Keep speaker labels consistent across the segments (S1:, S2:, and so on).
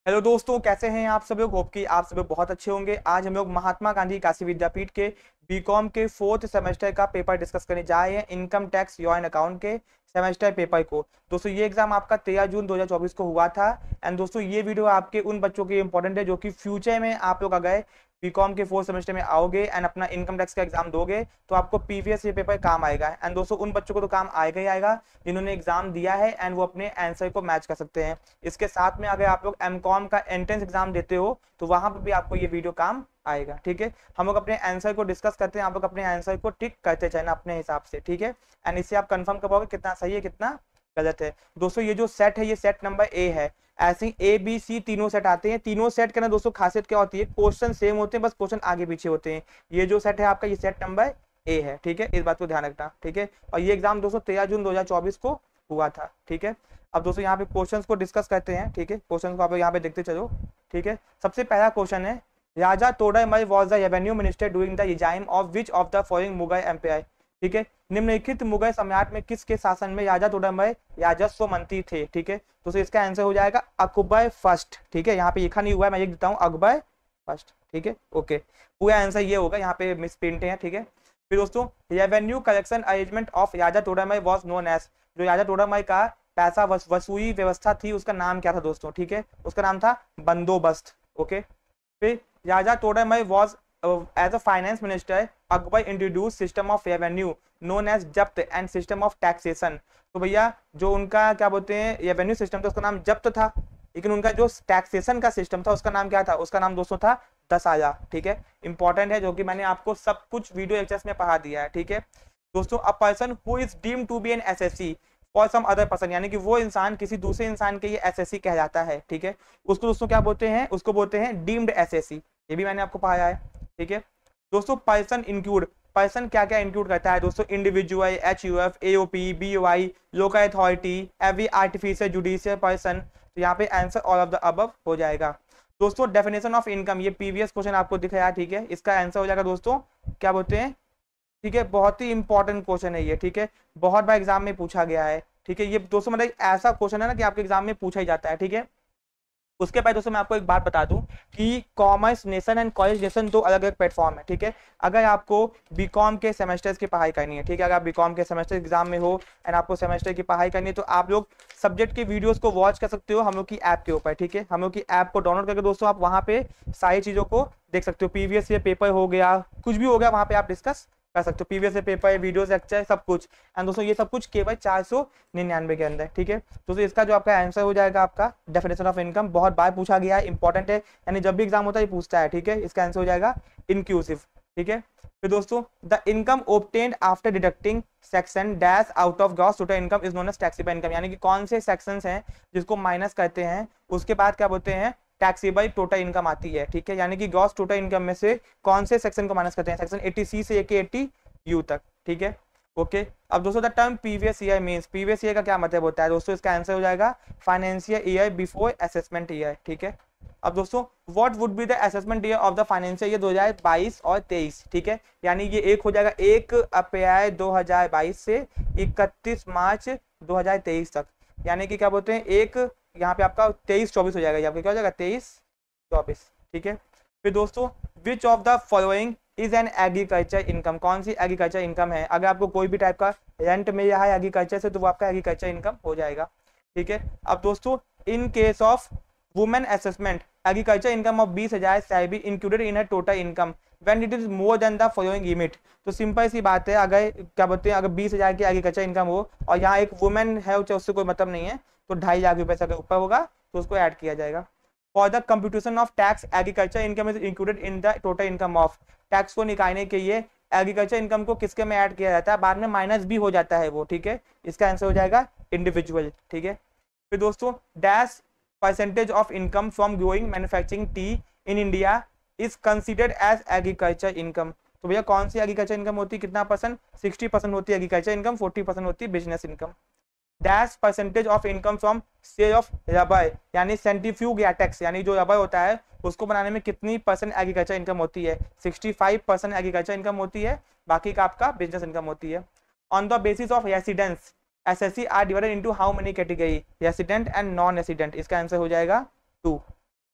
S1: Hello दोस्तों, कैसे हैं आप सब लोग। होप कि आप सब लोग बहुत अच्छे होंगे। आज हम लोग महात्मा गांधी काशी विद्यापीठ के बीकॉम के फोर्थ सेमेस्टर का पेपर डिस्कस करने जा रहे हैं, इनकम टैक्स जॉइंट अकाउंट के सेमेस्टर पेपर को। दोस्तों ये एग्जाम आपका 13 जून 2024 को हुआ था। एंड दोस्तों ये वीडियो आपके उन बच्चों के लिए इंपॉर्टेंट है जो कि फ्यूचर में आप लोग अगर बीकॉम के फोर्थ सेमेस्टर में आओगे एंड अपना इनकम टैक्स का एग्जाम दोगे तो आपको पीवीएस ये पेपर काम आएगा। एंड दोस्तों उन बच्चों को तो काम आएगा ही आएगा जिन्होंने एग्जाम दिया है एंड वो अपने आंसर को मैच कर सकते हैं। इसके साथ में अगर आप लोग एमकॉम का एंट्रेंस एग्जाम देते हो तो वहां पर भी आपको ये वीडियो काम आएगा। ठीक है, हम लोग अपने आंसर को डिस्कस करते हैं, आप लोग अपने आंसर को टिक करते चलना अपने हिसाब से। ठीक है, एंड इससे आप कंफर्म कर पाओगे कितना सही है कितना गलत है। दोस्तों ये जो सेट है ये सेट नंबर ए है। ऐसे ही ए बी सी तीनों सेट आते हैं। तीनों सेट के ना दोस्तों खासियत क्या होती है, क्वेश्चन सेम होते हैं, बस क्वेश्चन आगे पीछे होते हैं। ये जो सेट है आपका ये सेट नंबर ए है। ठीक है, इस बात को ध्यान रखना। ठीक है, और ये एग्जाम दोस्तों 13 जून 2024 को हुआ था। ठीक है, अब दोस्तों यहाँ पे क्वेश्चंस को डिस्कस करते हैं। ठीक है, क्वेश्चन को आप यहाँ पे देखते चलो। ठीक है, सबसे पहला क्वेश्चन है, Raja Todai was the revenue minister during the regime of which of the following Mughal empire. ठीक है, निम्नलिखित मुगल सम्राट में किसके शासन में राजा तोडाई राजस्व मंत्री थे। ठीक है, तो इसका आंसर हो जाएगा अकबर फर्स्ट। ठीक है, यहाँ पे लिखा नहीं हुआ है, मैं लिख देता हूँ अकबर फर्स्ट। ठीक है, ओके, पूरा आंसर ये होगा, यहाँ पे मिस प्रिंट है। ठीक है, फिर दोस्तों revenue collection arrangement of Raja Todai was known as, जो राजा तोडाई का पैसा वसूली व्यवस्था थी उसका नाम क्या था दोस्तों। ठीक है, उसका नाम था बंदोबस्त। ओके, फिर Raja Todai was as a finance minister Akbar introduce system of revenue known as Zabt and system of taxation. तो भैया जो उनका क्या बोलते हैं रेवेन्यू सिस्टम था उसका नाम जब्त था, लेकिन उनका जो टैक्सेशन का सिस्टम था उसका नाम क्या था, उसका नाम दोस्तों था दसाया। ठीक है, इंपॉर्टेंट है जो कि मैंने आपको सब कुछ वीडियो लेक्चर्स में पढ़ा दिया है। ठीक है दोस्तों, a person who is deemed to be an assessee for some other person, यानी कि वो इंसान किसी दूसरे इंसान के ये एसएससी कहलाता है। ठीक है, उसको दोस्तों क्या बोलते हैं, उसको बोलते हैं डीम्ड एसएससी। ये भी मैंने आपको पढ़ाया है। ठीक है दोस्तों, पर्सन इंक्लूड, पर्सन क्या क्या इंक्लूड करता है दोस्तों, individual, HUF, AOP, BOI, local authority, every artificial judicial person. तो यहाँ पे answer all of the above हो जाएगा। दोस्तों डेफिनेशन ऑफ इनकम, ये प्रीवियस क्वेश्चन आपको दिख रहा है। ठीक है, इसका आंसर हो जाएगा दोस्तों क्या बोलते हैं। ठीक है, बहुत ही इंपॉर्टेंट क्वेश्चन है ये। ठीक है, बहुत बार एग्जाम में पूछा गया है। ठीक है, ये दोस्तों मतलब ऐसा क्वेश्चन है ना कि आपके एग्जाम में पूछा ही जाता है। ठीक है, उसके बाद दोस्तों मैं आपको एक बात बता दूं कि commerce nation and college nation दो अलग अलग प्लेटफॉर्म है। ठीक है, अगर आपको बीकॉम के सेमेस्टर्स की पढ़ाई करनी है, ठीक है, अगर आप बीकॉम के सेमेस्टर एग्जाम में हो एंड आपको सेमेस्टर की पढ़ाई करनी है तो आप लोग सब्जेक्ट के वीडियोस को वॉच कर सकते हो हम लोग की ऐप के ऊपर। ठीक है, हम लोग की ऐप को डाउनलोड करके दोस्तों आप वहाँ पे सारी चीज़ों को देख सकते हो। प्रीवियस ईयर पेपर हो गया, कुछ भी हो गया, वहाँ पे आप डिस्कस कर सकते हो। Previous year paper, videos, lecture, सब कुछ। एंड दोस्तों ये सब कुछ केवल 499 के अंदर। ठीक है दोस्तों, इसका जो आपका आंसर हो जाएगा आपका डेफिनेशन ऑफ इनकम, बहुत बार पूछा गया है, इंपॉर्टेंट है, यानी जब भी एग्जाम होता है ये पूछता है। ठीक है, इसका आंसर हो जाएगा इंक्लूसिव। ठीक है, फिर दोस्तों the income obtained after deducting section dash out of gross total income is known as taxable income, यानी कि कौन से सेक्शंस हैं जिसको माइनस करते हैं उसके बाद क्या बोलते हैं, टैक्सेबल टोटल इनकम आती है। ठीक है, यानी कि ग्रॉस टोटल इनकम में से कौन से सेक्शन को माइनस करते हैं, सेक्शन 80C से 80U तक। ठीक है, ओके, अब दोस्तों the term previous year means, previous year का क्या मतलब होता है दोस्तों, इसका आंसर हो जाएगा financial year before assessment year. ठीक है, अब दोस्तों what would be the assessment year of the financial year 2022 और 23। ठीक है, यानी ये एक हो जाएगा 1 अप्रैल 2022 से 31 मार्च 2023 तक, यानी कि क्या बोलते हैं एक यहाँ पे आपका 23-24 हो जाएगा, यहाँ पे क्या हो जाएगा 23-24। ठीक है, फिर दोस्तों which of the following is an agriculture income, कौन सी एग्रीकल्चर इनकम है, अगर आपको कोई भी टाइप का रेंट मिल रहा है एग्रीकल्चर से तो वो आपका एग्रीकल्चर इनकम हो जाएगा। ठीक है, अब दोस्तों in case of women assessment agriculture income of 20,000 shall be included in a total income when it is more than the following limit. तो सिंपल सी बात है, अगर क्या बोलते हैं अगर 20,000 की एग्रीकल्चर इनकम हो और यहाँ एक वुमेन है उससे कोई मतलब नहीं है तो 2.5 लाख रुपए से अगर ऊपर होगा तो उसको ऐड किया जाएगा। For the computation of tax agriculture income is included in the total income of, tax को निकालने के लिए एग्रीकल्चर इनकम को किसके में ऐड किया जाता है, बाद में माइनस भी हो जाता है वो। ठीक है, इसका आंसर हो जाएगा इंडिविजुअल। ठीक है, फिर दोस्तों dash percentage of income from growing manufacturing tea in India is considered as agriculture income. तो भैया कौन सी एग्रीकल्चर इनकम होती है, कितना परसेंट, 60% होती है एग्रीकल्चर इनकम, 40% होती है business income. Dash percentage of income from sale of rubber, यानी सेंट्रीफ्यूग या टैक्स, यानी जो रबर होता है उसको बनाने में कितनी परसेंट एग्रीकल्चर इनकम होती है, 65% एग्रीकल्चर इनकम होती है, बाकी का आपका बिजनेस इनकम होती है। On the basis of residence assessee are divided into how many category, resident and non resident, इसका आंसर हो जाएगा 2।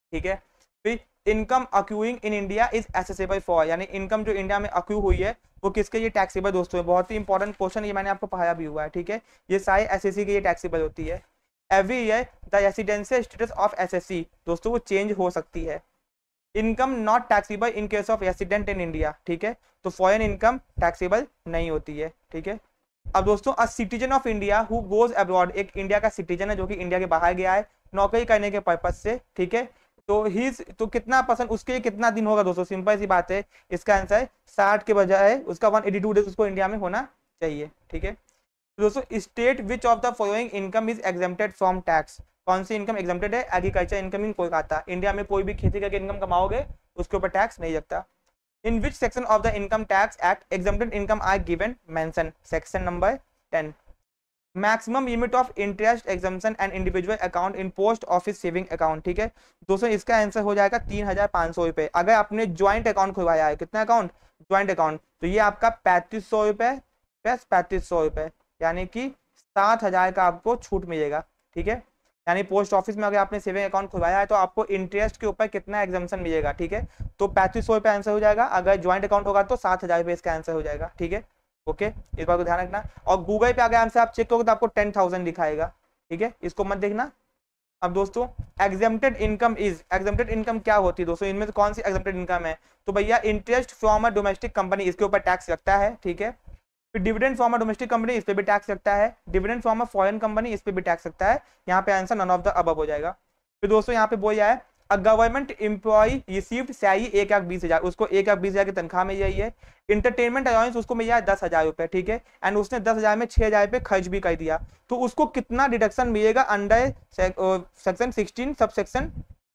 S1: ठीक है। फिर income accruing in India is assessable for, यानी इनकम जो इंडिया में अक्यू हुई है वो किसके लिए टैक्सेबल दोस्तों है। बहुत ही इंपॉर्टेंट क्वेश्चन, ये मैंने आपको पढ़ाया भी हुआ है, ठीक है। ये सारे एसएससी के लिए टैक्सेबल होती है। Every year the residential status of assessee, दोस्तों वो चेंज हो सकती है। Income not taxable in case of resident in India, ठीक है। तो फॉरेन इनकम टैक्सेबल नहीं होती है, ठीक है। अब दोस्तों a citizen of India who goes abroad, एक इंडिया का सिटीजन है जो कि इंडिया के बाहर गया है नौकरी करने के पर्पज से, ठीक है। तो ही तो कितना परसेंट उसके लिए कितना दिन होगा दोस्तों, सिंपल सी बात है, इसका आंसर 60 के बजाय उसका 182 डेज उसको इंडिया में होना चाहिए, ठीक है। तो दोस्तों state which of the following income is exempted from tax, कौन सी इनकम एग्जेम्प्टेड है, agriculture income in Kolkata, India में कोई भी खेती करके इनकम कमाओगे उसके ऊपर टैक्स नहीं लगता। In which section of the income tax act exempted income are given mention, section number 10। Maximum limit of interest exemption and individual account in post office saving account, ठीक है। दोस्तों इसका आंसर हो जाएगा 3500 रुपए। अगर आपने ज्वाइंट अकाउंट खुलवाया है, कितना अकाउंट, ज्वाइंट अकाउंट, तो ये आपका 3500 रुपए प्लस 3500 रुपए, यानी कि 7000 का आपको छूट मिलेगा, ठीक है। यानी पोस्ट ऑफिस में अगर आपने सेविंग अकाउंट खुलवाया है तो आपको इंटरेस्ट के ऊपर कितना एग्जम्पशन मिलेगा, ठीक है। तो 3500 रुपए आंसर हो जाएगा। अगर ज्वाइंट अकाउंट होगा तो 7000 रुपए इसका आंसर हो जाएगा, ठीक है। ओके, इस बात को ध्यान रखना। और गूगल पे अगर आंसर आप चेक करोगे तो आपको 10,000 दिखाएगा, ठीक है, इसको मत देखना। अब दोस्तों exempted income is, exempted income क्या होती है दोस्तों, इनमें से कौन सी एग्जेम्प्टेड इनकम है, तो भैया interest from a domestic company, इसके ऊपर टैक्स लगता है, ठीक है। फिर dividend from a domestic company, इस पे भी टैक्स लगता है। Dividend from a foreign company, इस पे भी टैक्स लगता है। यहाँ पे answer none of the above हो जाएगा। फिर दोस्तों यहाँ पे बोल जाए a government employee received salary 1,20,000, उसको 1,20,000 की तनख्वाह मिल जाई है। इंटरटेनमेंट अलाउंस उसको मिल जाए 10,000 रुपए, ठीक है। एंड उसने 10,000 में 6,000 रुपए खर्च भी कर दिया, तो उसको कितना डिडक्शन मिलेगा अंडर सेक्शन 16 सब सेक्शन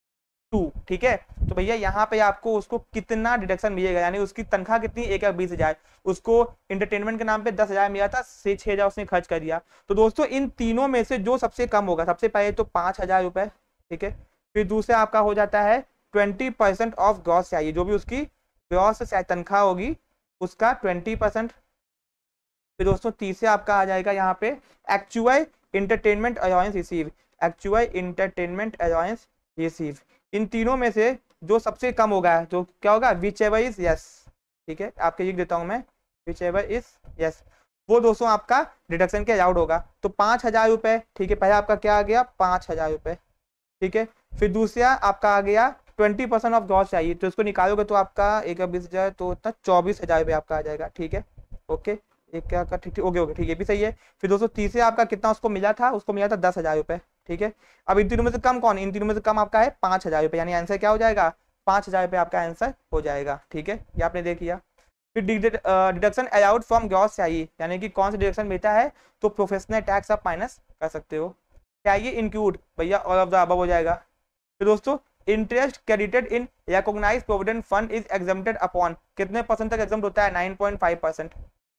S1: 2, ठीक है। तो भैया यहाँ पे आपको उसको कितना डिडक्शन मिलेगा, यानी उसकी तनख्वाह कितनी, 1,20,000, उसको इंटरटेनमेंट के नाम पे 10,000 मिला था, 6,000 उसने खर्च कर दिया। तो दोस्तों इन तीनों में से जो सबसे कम होगा, सबसे पहले तो 5,000 रुपए, ठीक है। फिर दूसरा आपका हो जाता है 20% ऑफ ग्रॉस सैलरी, जो भी उसकी ग्रॉस तनख्वाह होगी उसका 20%। फिर दोस्तों तीसरे आपका आ जाएगा यहाँ पे actual entertainment allowance receive, actual entertainment allowance receive. इन तीनों में से जो सबसे कम होगा तो क्या होगा, विच एवर इज यस, ठीक है, आपके लिख देता हूं मैं, विच एवर इज यस, वो दोस्तों आपका डिडक्शन के अलाउड होगा। तो 5,000 रुपए, ठीक है, पहले आपका क्या आ गया 5,000 रुपए, ठीक है। फिर दूसरा आपका आ गया 20% ऑफ ग्रॉस चाहिए, तो इसको निकालोगे तो आपका 1,20,000 तो इतना 24,000 रुपये आपका आ जाएगा, ठीक है। ओके, एक क्या का ठीक ओके ओके ठीक है, भी सही है। फिर दोस्तों तीसरे आपका कितना उसको मिला था, उसको मिला था 10,000 रुपए, ठीक है। अब इन तीनों में से कम कौन, इन तीनों में से कम आपका है 5,000 रुपए, यानी आंसर क्या हो जाएगा 5,000 रुपए आपका आंसर हो जाएगा, ठीक है, ये आपने देख लिया। फिर डिडक्शन अलाउड फ्रॉम ग्रॉस चाहिए, यानी कि कौन सा डिडक्शन मिलता है, तो प्रोफेशनल टैक्स आप माइनस कर सकते हो। चाहिए इंक्लूड, भैया ऑल ऑफ द अबव हो जाएगा। फिर दोस्तों interest credited in recognised provident fund is exempted upon, कितने परसेंट तक एग्जम्प्ट होता है, 9.5%।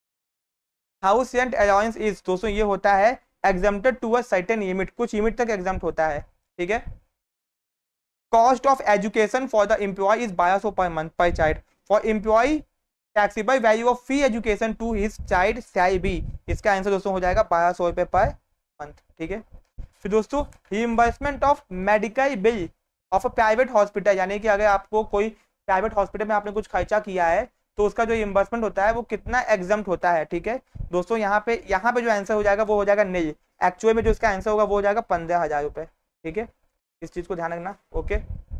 S1: हाउस रेंट अलाउंस इज, दोस्तों ये होता है exempted to a certain limit, कुछ लिमिट तक एग्जम्प्ट होता है, ठीक है। Cost of education for the employee is 1,200 per month per child, for employee taxable value of fee education to his child shall be, इसका आंसर दोस्तों हो जाएगा 1,200 रुपए पर मंथ, ठीक है। फिर दोस्तों reimbursement of medical bill of a private hospital, यानी कि अगर आपको कोई प्राइवेट हॉस्पिटल में आपने कुछ खर्चा किया है तो उसका जो रिइंबर्समेंट होता है वो कितना एग्जम्प्ट होता है, ठीक है। दोस्तों यहाँ पे जो आंसर हो जाएगा वो हो जाएगा नील, एक्चुअल में जो इसका आंसर होगा वो हो जाएगा 15,000 रुपए, ठीक है, इस चीज को ध्यान रखना। ओके,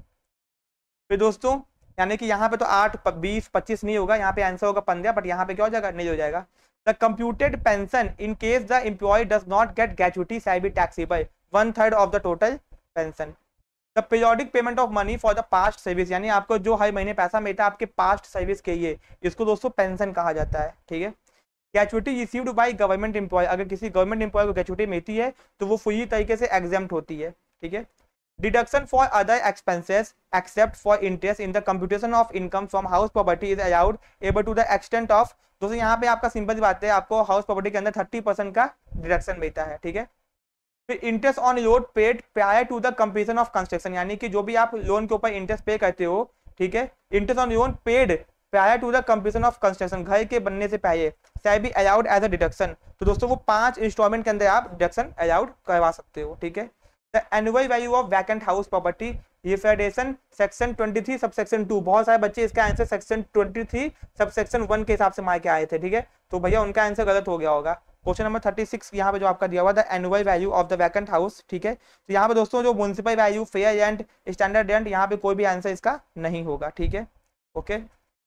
S1: फिर दोस्तों यानी कि यहाँ पे तो 8, 20, 25 नहीं होगा, यहाँ पे आंसर होगा 15, बट यहाँ पे क्या हो जाएगा नहीं हो जाएगा। The computed pension in case the employee does not get gratuity shall be taxable 1/3 of the total pension. The periodic payment of money for the past service, यानी आपको जो हर महीने पैसा मिलता है आपके पास्ट सर्विस के लिए, इसको दोस्तों पेंशन कहा जाता है, ठीक है। Gratuity received by government employee, अगर किसी गवर्नमेंट एम्प्लॉय को ग्रेचुइटी मिलती है तो वो फुली तरीके से एग्जेम्प्ट होती है, ठीक है। Deduction for other expenses except for interest in the computation of income from house property is allowable to the extent of, दोस्तों यहाँ पे आपका सिंपल बात है, आपको हाउस प्रॉपर्टी के अंदर 30% का डिडक्शन मिलता है, ठीक है। फिर interest on loan paid prior to the completion of construction, यानी कि जो भी आप लोन के ऊपर इंटरेस्ट पे करते हो, ठीक है, interest on loan paid prior to the completion of construction, घर के बनने से पहले, shall be allowed as a deduction, तो दोस्तों वो 5 इंस्टॉलमेंट के अंदर आप डिडक्शन अलाउड करवा सकते हो, ठीक है। The annual value of vacant house property ये फेडरेशन सेक्शन 23 सबसेक्शन 2, बहुत सारे बच्चे इसका आंसर सेक्शन 23 सबसेक्शन 1 के हिसाब से मार के आए थे, ठीक है, तो भैया उनका आंसर गलत हो गया होगा। क्वेश्चन नंबर 36 यहाँ पे जो आपका दिया हुआ था, annual value of the vacant house, ठीक है, तो यहाँ पे दोस्तों जो municipal value, fair rent, standard rent, यहाँ पे कोई भी आंसर इसका नहीं होगा, ठीक है, ओके।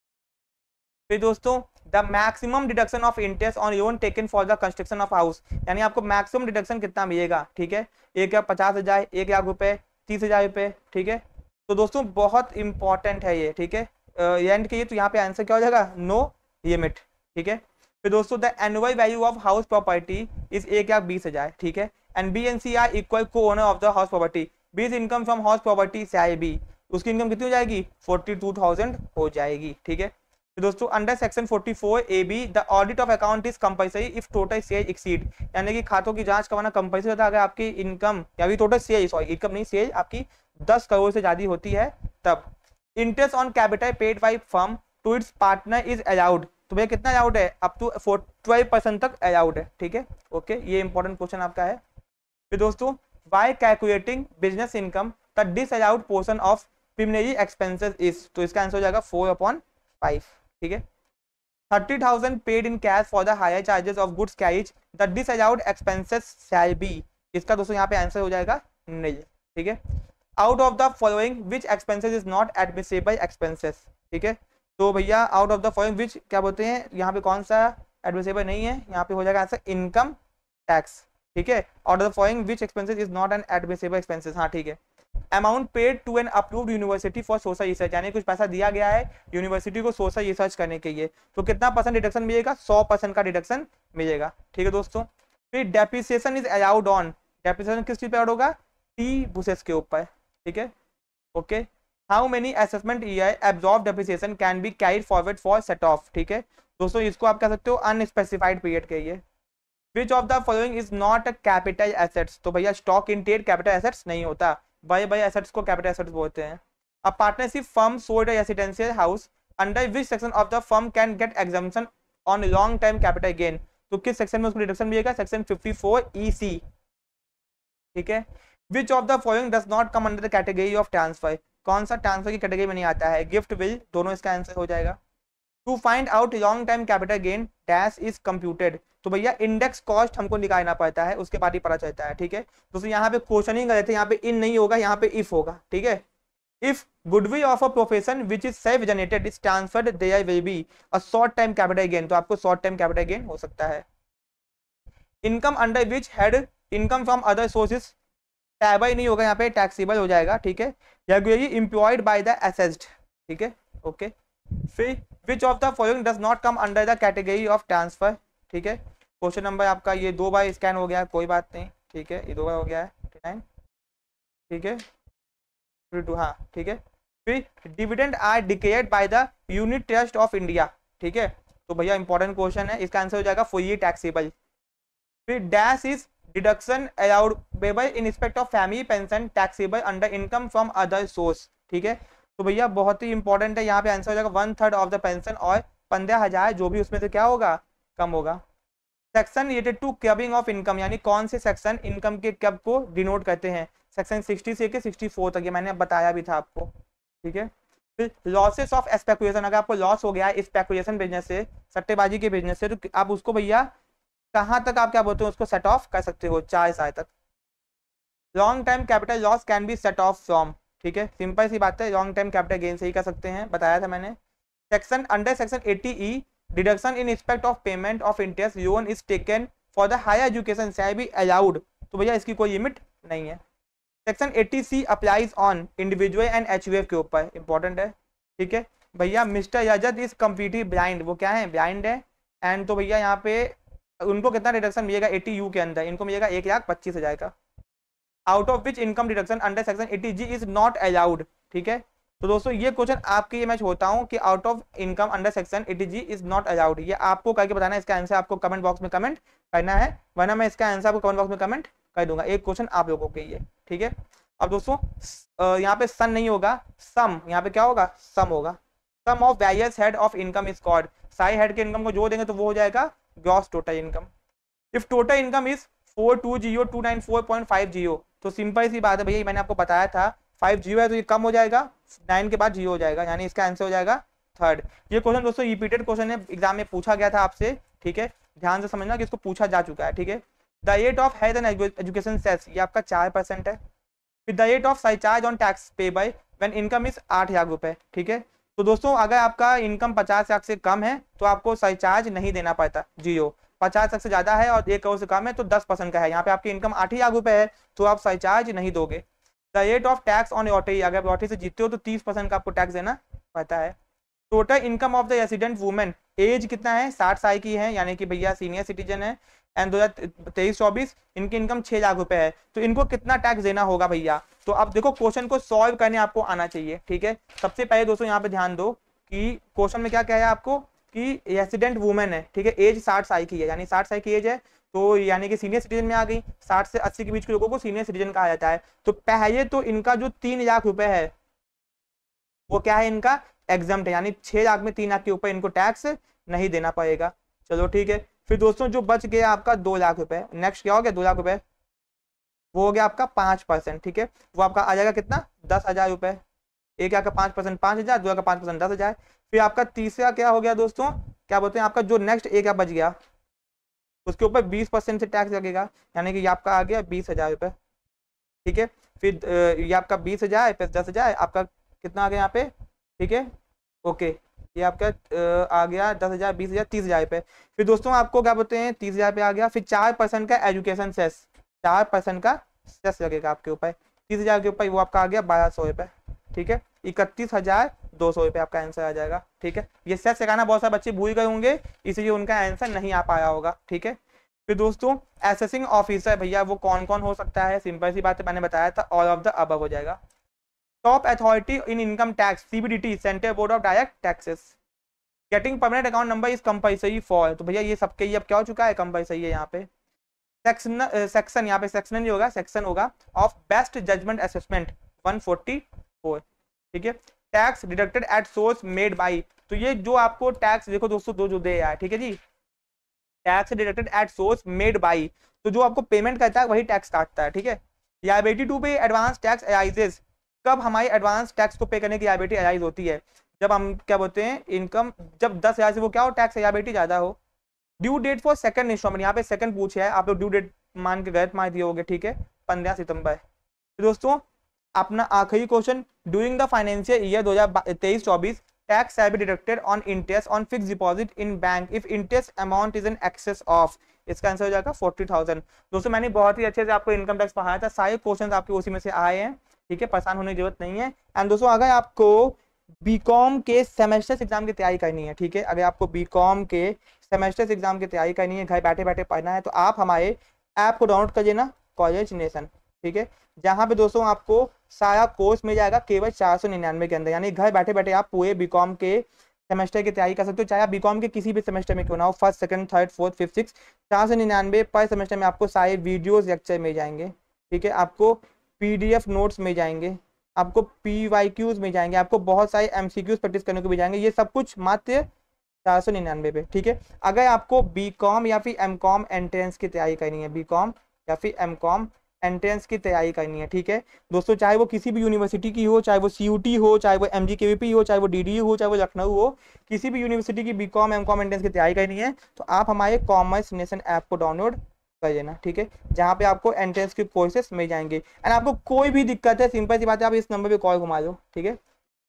S1: फिर दोस्तों the maximum deduction of interest on loan taken for the construction of house, यानी आपको मैक्सिमम डिडक्शन कितना मिलेगा, ठीक है, 1,50,000, 1,00,000 रुपए, 30,000 रुपए, ठीक है। तो दोस्तों बहुत इंपॉर्टेंट है ये, ठीक है, एंड के ये, तो यहाँ पे आंसर क्या हो जाएगा, नो लिमिट, ठीक है। फिर दोस्तों the annual value of house property is 1,20,000, ठीक है, and B and C are equal को owner of the house property, B's income from house property से बी, उसकी इनकम कितनी हो जाएगी, 42,000 हो जाएगी, ठीक है। तो दोस्तों under section 44 AB the audit of account is compulsory if total sale exceed, यानी कि खातों की जांच करवाना कंपल्सरी होता है अगर आपकी इनकम या भी टोटल सेल, सॉरी इनकम नहीं, सेल आपकी 10 करोड़ से ज्यादा होती है तब। Interest on capital paid by firm to its partner is allowed, तो भैया कितना अलाउड है, अप टू 12% तक अलाउड है, ठीक है, ओके, ये इंपॉर्टेंट क्वेश्चन आपका है। फिर दोस्तों by calculating business income the disallowed portion of preliminary expenses is, तो इसका आंसर हो जाएगा 4/5, ठीक है। 30,000 paid in cash for the hire charges of goods carriage the disallowed expenses shall be, इसका दोस्तों यहाँ पे आंसर हो जाएगा नील, ठीक है। Out of the following which expenses is not admissible expenses, ठीक है, तो भैया out of the following which क्या बोलते हैं, यहाँ पे कौन सा एडमिसिबल नहीं है, यहाँ पे हो जाएगा आंसर इनकम टैक्स, ठीक है। Out of the following which expenses is not an admissible expenses, हाँ ठीक है। Amount paid to an approved university for social research, यानी कुछ पैसा दिया गया है यूनिवर्सिटी को सोशल रिसर्च करने के लिए, तो कितना % डिडक्शन मिलेगा, 100% का डिडक्शन मिलेगा, ठीक है दोस्तों। फिर depreciation is allowed on, depreciation किस चीज पे अलाउड होगा, टी बुसेस के ऊपर, ठीक है, okay. How many assessment year absorb depreciation can be carried forward for set off, ठीक है दोस्तों, इसको आप कह सकते हो अनस्पेसिफाइड पीरियड के लिए। Which of the following is not capital assets, तो भैया stock in trade capital assets नहीं होता, बाय एसेट्स को कैपिटल एसेट्स बोलते हैं। A partnership firm sold a residential house under which section of the firm can get exemption on long time capital gain, तो किस section में उसको deduction मिलेगा, सेक्शन 54 EC, ठीक है। Which of the following does not come under the category of transfer, कौन सा transfer की कैटेगरी में नहीं आता है, गिफ्ट विल, दोनों इसका आंसर हो जाएगा। To find out long time capital gain dash is computed, तो भैया इंडेक्स कॉस्ट हमको निकालना पड़ता है, उसके बाद ही पता चलता है, ठीक है दोस्तों। यहाँ पे क्वेश्चन ही गलत है, यहाँ पे इन नहीं होगा, यहाँ पे इफ होगा, ठीक है। If goodwill of a profession which is self generated is transferred there will be a short time capital gain, तो आपको शॉर्ट टाइम कैपिटल गेन हो सकता है। Income under which head income from other sources, टैबल नहीं होगा, यहाँ पे टैक्सेबल हो जाएगा, ठीक है। Regularly employed by the assessed, ठीक है, ओके। फिर which of the following does not come under the category of transfer, ठीक है। क्वेश्चन नंबर आपका ये 2 बार स्कैन हो गया है, कोई बात नहीं, ठीक है, ये 2 बार हो गया है, 59, ठीक है, 52, हाँ ठीक है। फिर dividend are declared by the unit trust of India, ठीक है, तो भैया इंपॉर्टेंट क्वेश्चन है, इसका आंसर हो जाएगा फुली टैक्सेबल। फिर dash is deduction allowable in respect of family pension taxable under income from other source, ठीक है, तो भैया बहुत ही इंपॉर्टेंट है, यहाँ पे आंसर हो जाएगा 1/3 ऑफ द पेंशन और 15,000 जो भी उसमें से क्या होगा, कम होगा। Section related to clubbing of income, यानी कौन से सेक्शन इनकम के क्लब को डिनोट करते हैं, सेक्शन 60 से 64 तक, ये मैंने बताया भी था आपको, ठीक है। फिर लॉसेस ऑफ स्पेकुलेशन, अगर आपको लॉस हो गया है स्पेकुलेशन बिजनेस से, सट्टेबाजी के बिजनेस से, तो आप उसको भैया कहाँ तक आप क्या बोलते हो, उसको सेट ऑफ कर सकते हो 4 साल तक। Long time capital loss can be set off from, ठीक है, सिंपल सी बात है, लॉन्ग टाइम कैपिटल गेन से ही कर सकते हैं, बताया था मैंने। Section under section 80E deduction in respect of payment of interest loan is taken for the higher education shall be allowed, तो भैया इसकी कोई लिमिट नहीं है। Section 80C applies on individual and HUF के ऊपर, इंपॉर्टेंट है, ठीक है भैया। Mister Rajat is completely blind, वो क्या है, ब्लाइंड है, एंड तो भैया यहाँ पे उनको कितना डिडक्शन मिलेगा 80U के अंदर, इनको मिलेगा 1,25,000 का। Out of which income deduction under section 80G is not allowed, ठीक है, तो दोस्तों ये क्वेश्चन आपके लिए मैं छोड़ता हूँ कि out of income under section 80G is not allowed, ये आपको करके बताना है, इसका आंसर आपको कमेंट बॉक्स में कमेंट करना है, वरना मैं इसका आंसर आपको कमेंट बॉक्स में कमेंट कर दूंगा, एक क्वेश्चन आप लोगों के लिए, ठीक है। अब दोस्तों यहाँ पे सन नहीं होगा, सम, यहाँ पे क्या होगा, सम होगा। Sum of various head of income is called, सारे हेड के इनकम को जोड़ देंगे तो वो हो जाएगा gross total income. If total income is 420,294.50, तो सिंपल सी बात है भैया, मैंने आपको बताया था 5 जीरो है तो ये कम हो जाएगा, 9 के बाद जीरो हो जाएगा, यानी इसका आंसर हो जाएगा थर्ड। ये क्वेश्चन दोस्तों रिपीटेड क्वेश्चन है, एग्जाम में पूछा गया था आपसे, ठीक है, ध्यान से समझना कि इसको पूछा जा चुका है, ठीक है। The rate of health and education cess, ये आपका 4% है। फिर the rate of surcharge on tax pay by when income is 8,00,000 रुपए, ठीक है। तो दोस्तों अगर आपका इनकम 50 लाख से कम है तो आपको सरचार्ज नहीं देना पड़ता, जीरो। 50 लाख से ज्यादा है और 1 करोड़ से कम है तो 10% का है। यहाँ पे आपकी इनकम 8,000 रुपए है तो आप सरचार्ज नहीं दोगे। The rate of tax on lottery, अगर लॉटरी से जीतते हो तो 30% का आपको टैक्स देना पड़ता है। Total income of the resident women, age कितना है, 60 साल की है, यानी कि भैया सीनियर सिटीजन है, एंड 2023-24 इनकी इनकम 6,00,000 रुपए है, तो इनको कितना टैक्स देना होगा भैया। तो अब देखो क्वेश्चन को सॉल्व करने आपको आना चाहिए, ठीक है। सबसे पहले दोस्तों यहाँ पे ध्यान दो कि क्वेश्चन में क्या कहा है आपको कि रेसिडेंट वुमेन है, ठीक है, एज 60 साल की है, यानी 60 साल की एज है, तो यानी कि सीनियर सिटीजन में आ गई। 60 से 80 के बीच के लोगों को सीनियर सिटीजन कहा जाता है। तो पहले तो इनका जो 3,00,000 रुपए है वो क्या है, इनका एग्जम्प्ट है, यानी 6,00,000 में 3,00,000 के ऊपर इनको टैक्स नहीं देना पड़ेगा। चलो ठीक है। फिर दोस्तों जो बच गया आपका 2,00,000 रुपए, नेक्स्ट क्या हो गया 2,00,000 रुपए, वो हो गया आपका 5%, ठीक है, वो आपका आ जाएगा कितना 10,000 रुपए। एक का 5% 5,000, दो का 5% 10,000। फिर आपका तीसरा क्या हो गया दोस्तों, क्या बोलते हैं, आपका जो नेक्स्ट एक बच गया उसके ऊपर 20% से टैक्स लगेगा, यानी कि ये आपका आ गया 20,000 रुपए, ठीक है। फिर ये आपका 20,000 प्लस 10,000 आपका कितना आ गया यहाँ पे, ठीक है, ओके, ये आपका आ गया 10,000 20,000 30,000 रुपए। फिर दोस्तों आपको क्या बोलते हैं 30,000 पे आ गया। फिर 4% का एजुकेशन सेस, 4% का सेस लगेगा आपके ऊपर, 30,000 के ऊपर वो आपका आ गया 1,200 रुपए, ठीक है, 31,200 रुपए आपका आंसर आ जाएगा, ठीक है। ये सेस लगाना बहुत सारे बच्चे भूल गए होंगे, इसलिए उनका आंसर नहीं आ पाया होगा, ठीक है। फिर दोस्तों असेसिंग ऑफिसर भैया वो कौन कौन हो सकता है, सिंपल सी बात है, मैंने बताया था, ऑल ऑफ द अबव हो जाएगा। Top authority in income tax, CBDT, central board of direct taxes. Getting permanent account number is compulsory for, तो भैया ये सबके ये अब क्या हो चुका है, कंपल्सरी है यहाँ पे। सेक्शन यहाँ पे सेक्शन नहीं होगा, सेक्शन होगा ऑफ बेस्ट जजमेंट असेसमेंट 144, ठीक है। Tax deducted at source made by, तो ये जो आपको टैक्स देखो दोस्तों दो जो दे है, ठीक है जी, tax deducted at source made by, तो जो आपको पेमेंट करता है वही टैक्स काटता है, ठीक है। Liability to pay advance tax arises, कब हमारी एडवांस टैक्स को पे करने की लायबिलिटी अराइज होती है, जब हम क्या बोलते हैं इनकम जब 10,000 से वो क्या हो टैक्स लायबिलिटी ज्यादा हो। Due date for second installment, यहाँ पे सेकंड पूछे है, आप लोग ड्यू डेट मान के गलत मान दिए होगे, ठीक है, 15 सितंबर। तो दोस्तों अपना आखिरी question, during the financial year 2023-24 tax have been deducted on interest on fixed deposit in bank if interest amount is in excess of, इसका आंसर हो जाएगा 40,000। दोस्तों मैंने बहुत ही अच्छे से आपको इनकम टैक्स पढ़ाया था, सारे क्वेश्चन आपके उसी में से आए हैं, ठीक है, परेशान होने की जरूरत नहीं है। एंड दोस्तों अगर आपको बीकॉम के सेमेस्टर एग्जाम की तैयारी करनी है, ठीक है, अगर आपको बीकॉम के सेमेस्टर एग्जाम की तैयारी करनी है, घर बैठे बैठे पढ़ना है, तो आप हमारे ऐप को डाउनलोड कर लेना, कॉलेज नेशन, ठीक है, जहाँ पे दोस्तों आपको सारा कोर्स मिल जाएगा केवल 499 के अंदर, यानी घर बैठे बैठे आप पूरे बीकॉम के सेमेस्टर की तैयारी कर सकते हो, चाहे आप बीकॉम के किसी भी सेमेस्टर में क्यों ना हो, first second third fourth fifth six, 499 per semester में आपको सारे वीडियोस लेक्चर मिल जाएंगे, ठीक है, आपको पीडीएफ नोट्स मिल जाएंगे, आपको पीवाईक्यूज मिल जाएंगे, आपको बहुत सारे एमसीक्यूज प्रैक्टिस करने को मिल जाएंगे, ये सब कुछ मात्र 499 पे, ठीक है। अगर आपको बीकॉम या फिर एमकॉम एंट्रेंस की तैयारी करनी है, बीकॉम या फिर एमकॉम एंट्रेंस की तैयारी करनी है, ठीक है दोस्तों, चाहे वो किसी भी यूनिवर्सिटी की हो, चाहे वो सीयूटी हो, चाहे वो एमजीकेवीपी हो, चाहे वो डीडीयू हो, चाहे वो लखनऊ हो, किसी भी यूनिवर्सिटी की बीकॉम एमकॉम एंट्रेंस की तैयारी करनी है तो आप हमारे कॉमर्स नेशन ऐप को डाउनलोड कर लेना, ठीक है, जहाँ पे आपको एंट्रेंस के कोर्सेस मिल जाएंगे। एंड आपको कोई भी दिक्कत है, सिंपल सी बात है, आप इस नंबर पे कॉल घुमा लो, ठीक है,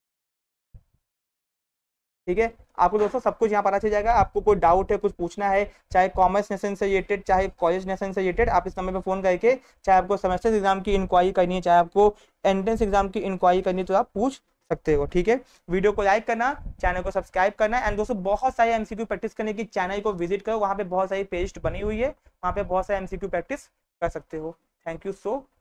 S1: ठीक है, आपको दोस्तों सब कुछ यहाँ पता चल जाएगा। आपको कोई डाउट है, कुछ पूछना है, चाहे कॉमर्स नेशन से रिलेटेड, चाहे कॉलेज नेशन से रिलेटेड, आप इस नंबर पे फोन करके, चाहे आपको सेमेस्टर एग्जाम की इंक्वायरी करनी है, चाहे आपको एंट्रेंस एग्जाम की इंक्वायरी करनी है, तो आप पूछ सकते हो, ठीक है। वीडियो को लाइक करना, चैनल को सब्सक्राइब करना। एंड दोस्तों बहुत सारे एमसीक्यू प्रैक्टिस करने की चैनल को विजिट करो, वहाँ पे बहुत सारी प्लेलिस्ट बनी हुई है, वहाँ पे बहुत सारे एमसीक्यू प्रैक्टिस कर सकते हो। Thank you so